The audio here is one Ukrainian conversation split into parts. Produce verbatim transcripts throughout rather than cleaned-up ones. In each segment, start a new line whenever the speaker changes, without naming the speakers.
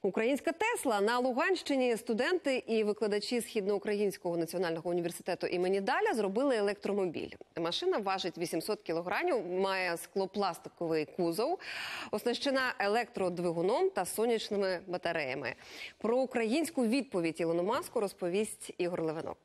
Українська Тесла. На Луганщині студенти і викладачі Східноукраїнського національного університету імені Даля зробили електромобіль. Машина важить вісімсот кілограмів, має склопластиковий кузов, оснащена електродвигуном та сонячними батареями. Про українську відповідь Ілону Маску розповість Ігор Левинок.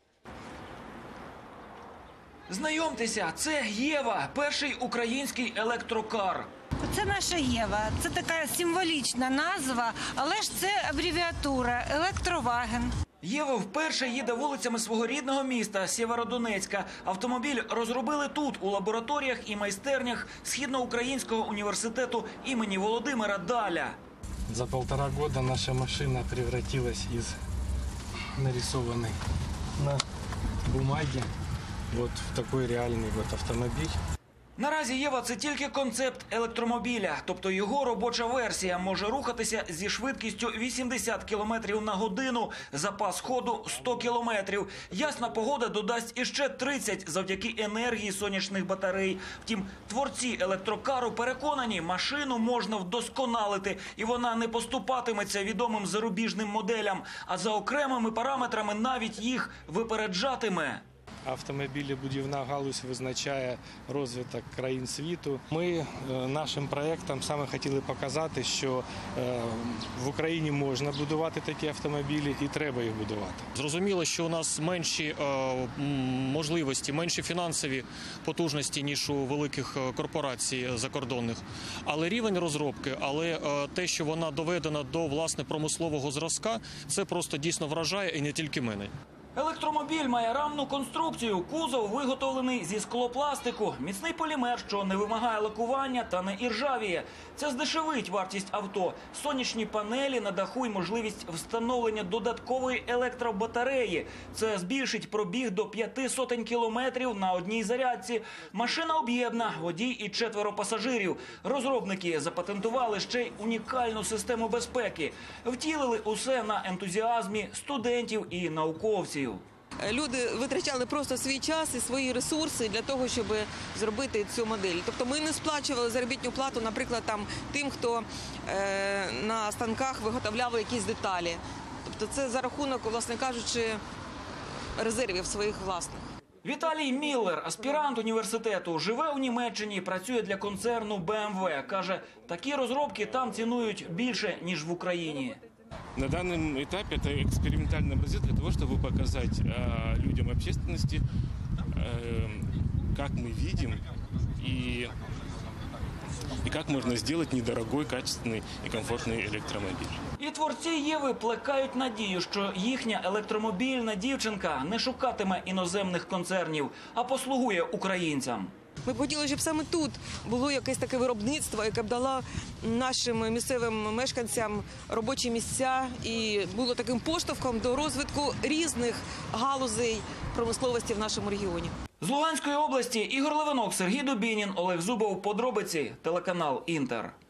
Знайомтеся, це Єва, перший український електрокар.
Це наша Єва. Це така символічна назва, але ж це абревіатура «Електроваген».
Єва вперше їде вулицями свого рідного міста Сєвєродонецька. Автомобіль розробили тут, у лабораторіях і майстернях Східноукраїнського університету імені Володимира Даля.
За полтора года наша машина превратилась из нарисованной на бумаге вот в такой реальный вот автомобиль.
Наразі Єва – це тільки концепт електромобіля, тобто його робоча версія може рухатися зі швидкістю вісімдесят кілометрів на годину, запас ходу сто кілометрів. Ясна погода додасть іще тридцять завдяки енергії сонячних батарей. Втім, творці електрокару переконані, машину можна вдосконалити, і вона не поступатиметься відомим зарубіжним моделям, а за окремими параметрами навіть їх випереджатиме.
Автомобілебудівна галузь визначає розвиток країн світу. Ми нашим проєктом саме хотіли показати, що в Україні можна будувати такі автомобілі і треба їх будувати.
Зрозуміло, що у нас менші можливості, менші фінансові потужності, ніж у великих корпорацій закордонних. Але рівень розробки, але те, що вона доведена до, власне, промислового зразка, це просто дійсно вражає, і не тільки мене.
Електромобіль має рамну конструкцію, кузов виготовлений зі склопластику, міцний полімер, що не вимагає лакування та не іржавіє. Це здешевить вартість авто. Сонячні панелі на даху і можливість встановлення додаткової електробатареї. Це збільшить пробіг до п'яти сотень кілометрів на одній зарядці. Машина об'ємна, водій і четверо пасажирів. Розробники запатентували ще й унікальну систему безпеки. Втілили усе на ентузіазмі студентів і науковців.
Люди витрачали просто свій час і свої ресурси для того, щоб зробити цю модель. Тобто ми не сплачували заробітну плату, наприклад, там, тим, хто е, на станках виготовляв якісь деталі. Тобто це за рахунок, власне кажучи, резервів своїх власних.
Віталій Міллер, аспірант університету, живе у Німеччині, працює для концерну Б М В. Каже, такі розробки там цінують більше, ніж в Україні.
На данном этапе это экспериментальный образец для того, чтобы показать э, людям общественности, э, как мы видим и, и как можно сделать недорогой, качественный и комфортный электромобиль.
І творці Єви плекають надію, що їхня електромобільна дівчинка не шукатиме іноземних концернів, а послугує українцям.
Ми б хотіли, щоб саме тут було якесь таке виробництво, яке б дало нашим місцевим мешканцям робочі місця і було таким поштовхом до розвитку різних галузей промисловості в нашому регіоні.
З Луганської області Ігор Левинок, Сергій Дубінін, Олег Зубов. Подробиці. Телеканал «Інтер».